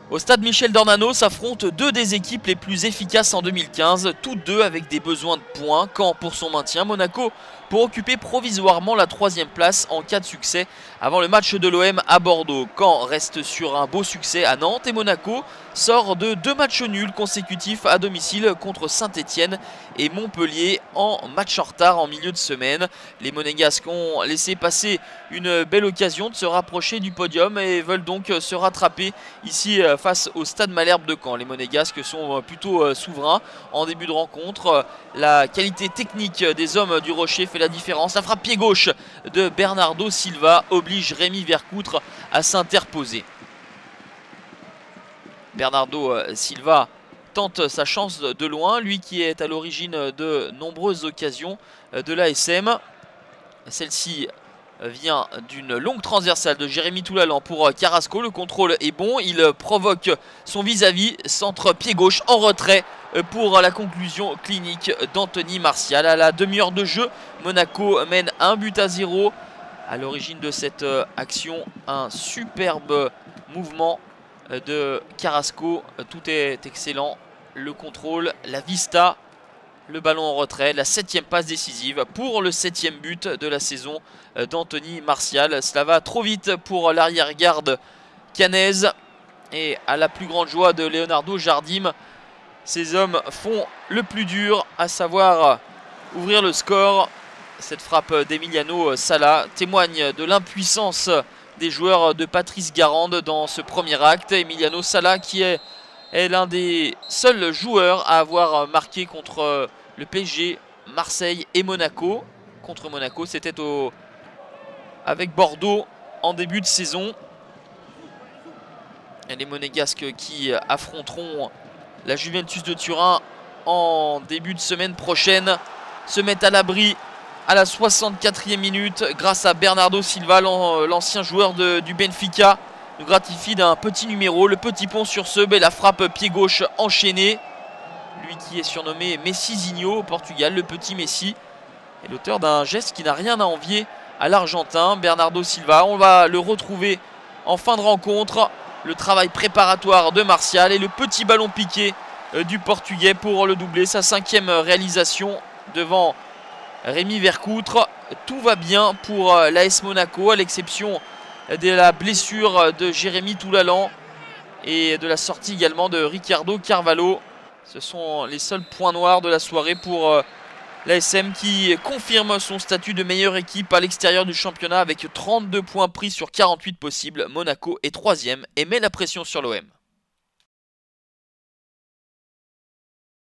Au stade Michel Dornano s'affrontent deux des équipes les plus efficaces en 2015, toutes deux avec des besoins de points. Caen pour son maintien, Monaco pour occuper provisoirement la 3e place en cas de succès avant le match de l'OM à Bordeaux. Caen reste sur un beau succès à Nantes et Monaco sort de 2 matchs nuls consécutifs à domicile contre Saint-Etienne et Montpellier en match en retard en milieu de semaine. Les Monégasques ont laissé passer une belle occasion de se rapprocher du podium et veulent donc se rattraper ici face au Stade Malherbe de Caen. Les Monégasques sont plutôt souverains en début de rencontre. La qualité technique des hommes du Rocher fait la différence. La frappe pied gauche de Bernardo Silva oblige Rémi Vercoutre à s'interposer. Bernardo Silva tente sa chance de loin, lui qui est à l'origine de nombreuses occasions de l'ASM. Celle-ci vient d'une longue transversale de Jérémy Toulalan pour Carrasco. Le contrôle est bon, il provoque son vis-à-vis, centre pied gauche en retrait pour la conclusion clinique d'Anthony Martial. À la demi-heure de jeu, Monaco mène 1-0. À l'origine de cette action, un superbe mouvement de Carrasco. Tout est excellent, le contrôle, la vista, le ballon en retrait, la 7e passe décisive pour le 7e but de la saison d'Anthony Martial. Cela va trop vite pour l'arrière-garde caennaise et à la plus grande joie de Leonardo Jardim, ces hommes font le plus dur, à savoir ouvrir le score. Cette frappe d'Emiliano Sala témoigne de l'impuissance des joueurs de Patrice Garande dans ce premier acte. Emiliano Sala qui est l'un des seuls joueurs à avoir marqué contre le PSG, Marseille et Monaco. Contre Monaco, c'était avec Bordeaux en début de saison. Et les Monégasques qui affronteront la Juventus de Turin en début de semaine prochaine se mettent à l'abri à la 64e minute grâce à Bernardo Silva, l'ancien joueur du Benfica. Nous gratifie d'un petit numéro, le petit pont sur Seube et la frappe pied gauche enchaînée. Lui qui est surnommé Messizinho au Portugal, le petit Messi, est l'auteur d'un geste qui n'a rien à envier à l'Argentin. Bernardo Silva, on va le retrouver en fin de rencontre. Le travail préparatoire de Martial et le petit ballon piqué du Portugais pour le doubler. Sa 5e réalisation devant Rémi Vercoutre. Tout va bien pour l'AS Monaco à l'exception de la blessure de Jérémy Toulalan et de la sortie également de Ricardo Carvalho. Ce sont les seuls points noirs de la soirée pour l'ASM qui confirme son statut de meilleure équipe à l'extérieur du championnat avec 32 points pris sur 48 possibles. Monaco est 3e et met la pression sur l'OM.